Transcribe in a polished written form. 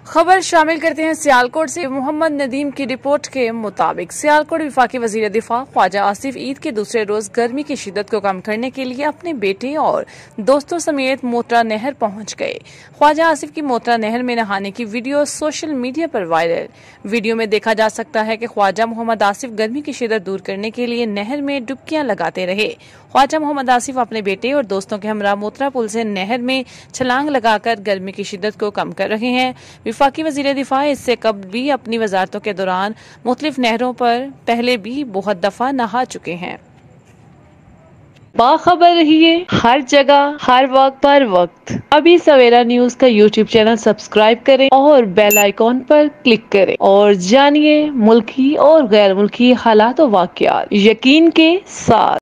خبر شامل کرتے ہیں سیالکوٹ سے۔ محمد ندیم کی رپورٹ کے مطابق سیالکوٹ وفاقی وزیر دفاع خواجہ آصف عید کے دوسرے روز گرمی کی شدت کو کم کرنے کے لیے اپنے بیٹے اور دوستوں سمیت موترا نہر پہنچ گئے۔ خواجہ آصف کی موترا نہر میں نہانے کی ویڈیو سوشل میڈیا پر وائرل۔ ویڈیو میں دیکھا جا سکتا ہے کہ خواجہ محمد آصف گرمی کی شدت دور کرنے کے لیے نہر میں ڈبکیاں لگاتے رہے۔ خواجہ محمد آصف اپنے بیٹے اور دوستوں کے ہمراہ موترا پل سے نہر میں چھلانگ لگا کر گرمی کی شدت کو کم کر رہے ہیں۔ وفاقی وزیر دفاع اس سے قبل بھی اپنی وزارتوں کے دوران مختلف نہروں پر پہلے بھی بہت دفعہ نہا چکے ہیں۔ باخبر رہیے ہر جگہ ہر وقت پر وقت۔ ابھی سویرا نیوز کا یوٹیوب چینل سبسکرائب کریں اور بیل آئیکن پر کلک کریں اور جانیے ملکی اور غیر ملکی حالات و واقعات یقین کے ساتھ۔